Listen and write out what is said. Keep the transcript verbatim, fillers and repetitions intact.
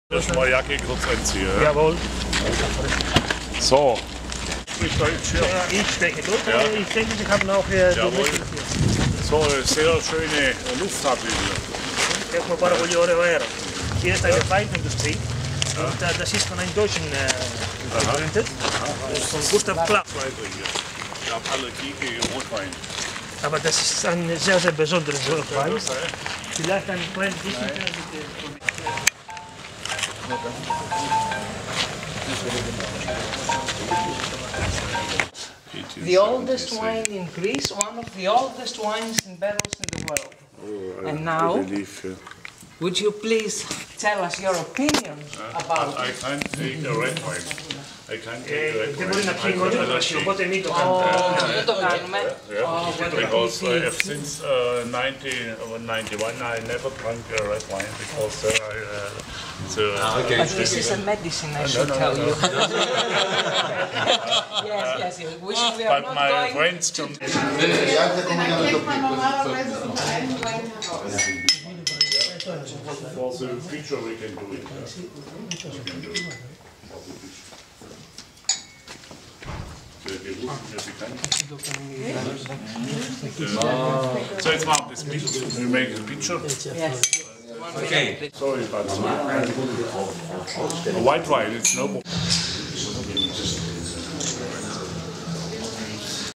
Das ist mal Jacke kurz anziehen. Ja? Jawohl. So. Ich Deutsch, ja. Ich spreche Deutsch, ja. Ich denke, Sie haben auch äh, Jawohl. So eine sehr schöne Luftfahrtlinie. Έχουμε πάρα πολύ ωραίο αέρα. Hier ist eine Weinindustrie. Und äh, das ist von einem Deutschen äh, gegründet. Von Gustav Klapp. Ich habe Allergie gegen Rotwein. Aber das ist ein sehr, sehr besonderes Wein. Vielleicht ein kleines bisschen. The oldest wine in Greece, one of the oldest wines in barrels in the world. Oh, and now, believe, yeah. would you please tell us your opinion uh, about I it? can't take a red wine. I can't take a red Δεν wine. μπορεί να πιει κόκκινο κρασί, οπότε μην το κάνουμε. Δεν το κάνουμε. Because uh, since uh, nineteen ninety-one I never drank a red wine because uh, I, uh, the, uh, okay. But this is a medicine, I should no, no, tell no, you. No. Yes, yes, yes. We, should, we are but not my going friends can. For the picture we can do it. So jetzt machen wir das Picture. We make a picture. Yes. Okay. Sorry, but a white wine, it's no more.